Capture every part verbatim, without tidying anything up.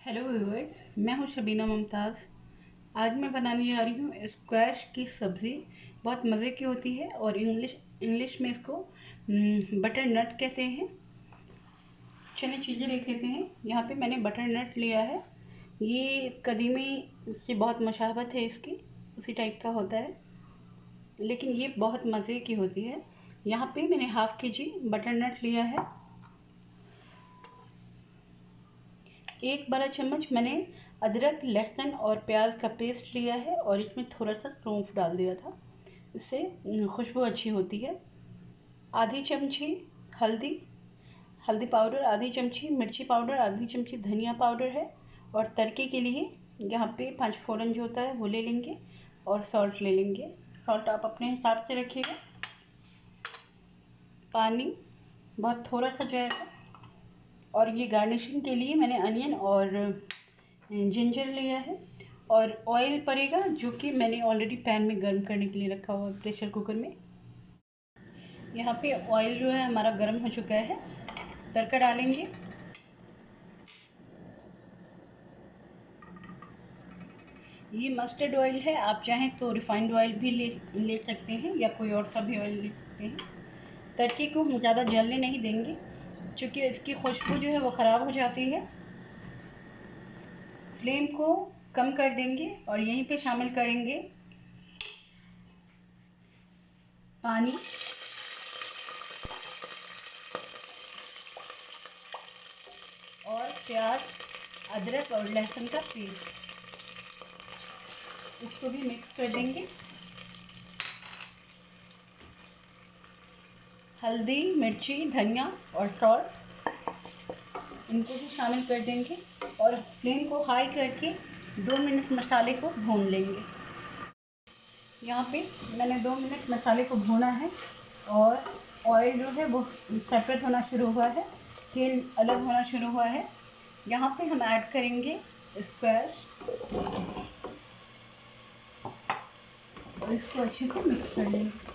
Hello viewers, मैं हूं शबीना मुमताज़। आज मैं बनाने जा रही हूं स्क्वैश की सब्ज़ी। बहुत मज़े की होती है और इंग्लिश इंग्लिश में इसको बटर नट कहते हैं। चलिए चीज़ें देख लेते हैं। यहाँ पे मैंने बटर नट लिया है। ये कदीमी से बहुत मुशाबत है इसकी, उसी टाइप का होता है, लेकिन ये बहुत मज़े की होती है। यहाँ पे मैंने हाफ़ के जी बटर नट लिया है। एक बड़ा चम्मच मैंने अदरक, लहसुन और प्याज का पेस्ट लिया है और इसमें थोड़ा सा सौंफ डाल दिया था, इससे खुशबू अच्छी होती है। आधी चमची हल्दी हल्दी पाउडर, आधी चमची मिर्ची पाउडर, आधी चमची धनिया पाउडर है। और तड़के के लिए यहाँ पे पाँच फोरन जो होता है वो ले लेंगे और सॉल्ट ले लेंगे। सॉल्ट आप अपने हिसाब से रखिएगा। पानी बहुत थोड़ा सा जाएगा। और ये गार्निशिंग के लिए मैंने अनियन और जिंजर लिया है और ऑयल पड़ेगा, जो कि मैंने ऑलरेडी पैन में गर्म करने के लिए रखा हुआ है प्रेशर कुकर में। यहाँ पे ऑयल जो है हमारा गर्म हो चुका है। तड़का डालेंगे। ये मस्टर्ड ऑयल है, आप चाहें तो रिफाइंड ऑयल भी ले ले सकते हैं या कोई और सा भी ऑयल ले सकते हैं। तड़के को हम ज़्यादा जलने नहीं देंगे, क्योंकि इसकी खुशबू जो है वो ख़राब हो जाती है। फ्लेम को कम कर देंगे और यहीं पे शामिल करेंगे पानी और प्याज, अदरक और लहसुन का पेस्ट। इसको भी मिक्स कर देंगे। हल्दी, मिर्ची, धनिया और सॉल्ट, इनको भी शामिल कर देंगे और फ्लेम को हाई करके दो मिनट मसाले को भून लेंगे। यहाँ पे मैंने दो मिनट मसाले को भूना है और ऑयल जो है वो सेपरेट होना शुरू हुआ है, तेल अलग होना शुरू हुआ है। यहाँ पे हम ऐड करेंगे स्क्वैश और इसको अच्छे से मिक्स कर लेंगे।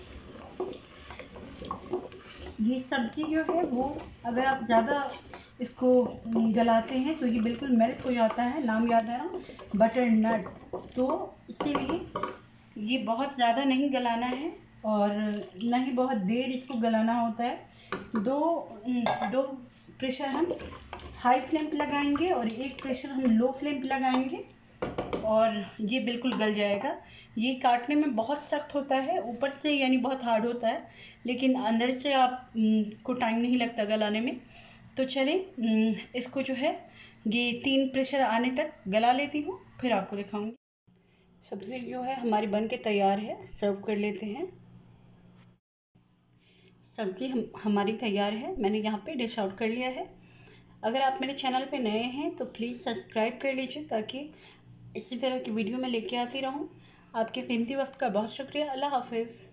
ये सब्ज़ी जो है वो अगर आप ज़्यादा इसको गलाते हैं तो ये बिल्कुल मेल्ट हो जाता है। नाम याद है ना, बटर नट। तो इसीलिए ये बहुत ज़्यादा नहीं गलाना है और न ही बहुत देर इसको गलाना होता है। दो दो प्रेशर हम हाई फ्लेम पे लगाएंगे और एक प्रेशर हम लो फ्लेम पे लगाएंगे और ये बिल्कुल गल जाएगा। ये काटने में बहुत सख्त होता है, ऊपर से यानी बहुत हार्ड होता है, लेकिन अंदर से आप को टाइम नहीं लगता गलाने में। तो चलिए इसको जो है ये तीन प्रेशर आने तक गला लेती हूँ, फिर आपको दिखाऊंगी। सब्ज़ी जो है हमारी बन के तैयार है, सर्व कर लेते हैं। सब्ज़ी हम हमारी तैयार है। मैंने यहाँ पे डिश आउट कर लिया है। अगर आप मेरे चैनल पे नए हैं तो प्लीज़ सब्सक्राइब कर लीजिए, ताकि इसी तरह की वीडियो मैं लेके आती रहूँ। आपके कीमती वक्त का बहुत शुक्रिया। अल्लाह हाफिज़।